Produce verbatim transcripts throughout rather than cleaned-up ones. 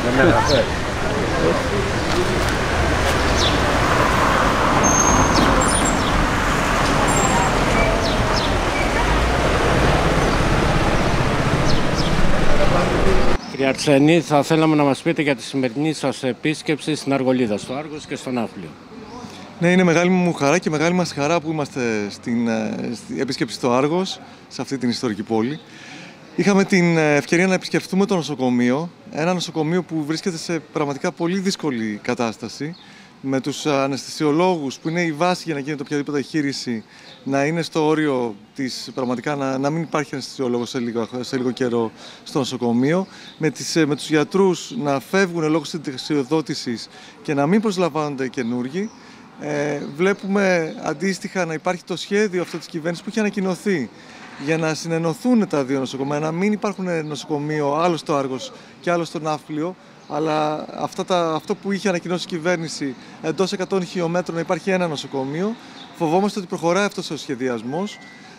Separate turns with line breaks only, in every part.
Κύριε Αρσένη, θα θέλαμε να μας πείτε για τη σημερινή σας επίσκεψη στην Αργολίδα, στο Άργος και στο Ναύπλιο.
Ναι, είναι μεγάλη μου χαρά και μεγάλη μας χαρά που είμαστε στην, στην επίσκεψη στο Άργος, σε αυτή την ιστορική πόλη. Είχαμε την ευκαιρία να επισκεφτούμε το νοσοκομείο, ένα νοσοκομείο που βρίσκεται σε πραγματικά πολύ δύσκολη κατάσταση, με τους αναισθησιολόγους που είναι η βάση για να γίνεται οποιαδήποτε εγχείρηση, να είναι στο όριο της, πραγματικά να, να μην υπάρχει αναισθησιολόγος σε λίγο, σε λίγο καιρό στο νοσοκομείο, με, τις, με τους γιατρούς να φεύγουν λόγω συνταξιοδότησης και να μην προσλαμβάνονται καινούργοι. Ε, βλέπουμε αντίστοιχα να υπάρχει το σχέδιο αυτό της κυβέρνησης που έχει ανακοινωθεί για να συνενωθούν τα δύο νοσοκομεία, να μην υπάρχουν νοσοκομείο άλλο στο Άργος και άλλο στο Ναύπλιο, αλλά αυτά τα, αυτό που είχε ανακοινώσει η κυβέρνηση, εντός εκατό χιλιομέτρων να υπάρχει ένα νοσοκομείο. Φοβόμαστε ότι προχωράει αυτός ο σχεδιασμός.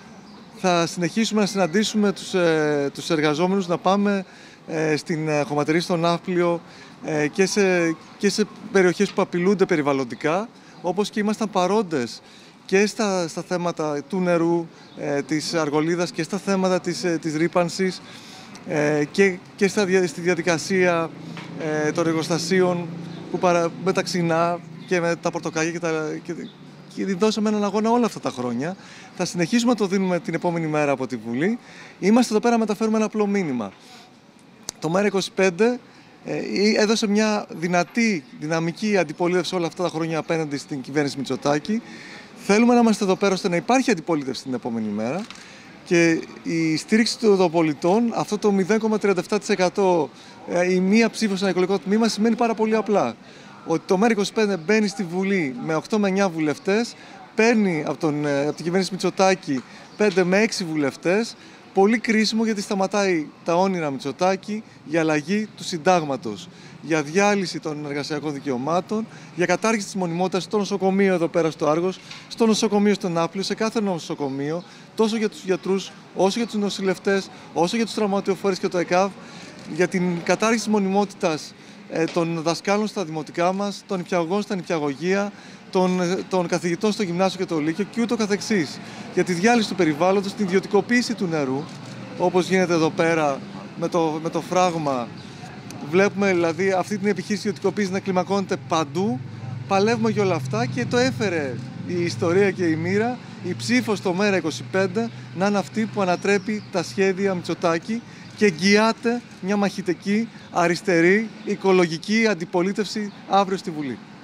Θα συνεχίσουμε να συναντήσουμε τους, ε, τους εργαζόμενους, να πάμε ε, στην ε, χωματερή στο Ναύπλιο ε, και, σε, και σε περιοχές που απειλούνται περιβαλλοντικά, όπως και ήμασταν παρόντες και στα, στα θέματα του νερού, ε, της Αργολίδας και στα θέματα της, ε, της ρύπανσης ε, και, και στα, στη διαδικασία ε, των εργοστασίων που παρα, με τα ξινά και με τα πορτοκάλια και, τα, και, και δώσαμε έναν αγώνα όλα αυτά τα χρόνια. Θα συνεχίσουμε να το δίνουμε την επόμενη μέρα από τη Βουλή. Είμαστε εδώ πέρα να μεταφέρουμε ένα απλό μήνυμα. Το ΜΕΡΑ είκοσι πέντε ε, έδωσε μια δυνατή, δυναμική αντιπολίτευση όλα αυτά τα χρόνια απέναντι στην κυβέρνηση Μητσοτάκη. Θέλουμε να είμαστε εδώ πέρα ώστε να υπάρχει αντιπολίτευση την επόμενη μέρα και η στήριξη των πολιτών, αυτό το μηδέν κόμμα τριάντα επτά τοις εκατό η μία ψήφο στο εκλογικό τμήμα, σημαίνει πάρα πολύ απλά ότι το ΜΕΡΑ είκοσι πέντε μπαίνει στη Βουλή με οκτώ με εννιά βουλευτές, παίρνει από, τον, από την κυβέρνηση Μητσοτάκη πέντε με έξι βουλευτές. Πολύ κρίσιμο γιατί σταματάει τα όνειρα Μητσοτάκη για αλλαγή του συντάγματος, για διάλυση των εργασιακών δικαιωμάτων, για κατάργηση της μονιμότητας στο νοσοκομείο εδώ πέρα στο Άργος, στο νοσοκομείο στο Ναύπλιο, σε κάθε νοσοκομείο, τόσο για τους γιατρούς, όσο για τους νοσηλευτές, όσο για τους τραυματιοφόρες και το ΕΚΑΒ, για την κατάργηση της μονιμότητας ε, των δασκάλων στα δημοτικά μας, των νηπιαγωγών στα νηπιαγωγεία, των, των καθηγητών στο γυμνάσιο και το λύκειο και ούτω καθεξής. Για τη διάλυση του περιβάλλοντος, την ιδιωτικοποίηση του νερού, όπως γίνεται εδώ πέρα με το, με το φράγμα. Βλέπουμε δηλαδή αυτή την επιχείρηση ιδιωτικοποίηση να κλιμακώνεται παντού. Παλεύουμε για όλα αυτά και το έφερε η ιστορία και η μοίρα, η ψήφος στο ΜΕΡΑ είκοσι πέντε να είναι αυτή που ανατρέπει τα σχέδια Μητσοτάκη και εγγυάται μια μαχητική, αριστερή, οικολογική αντιπολίτευση αύριο στη Βουλή.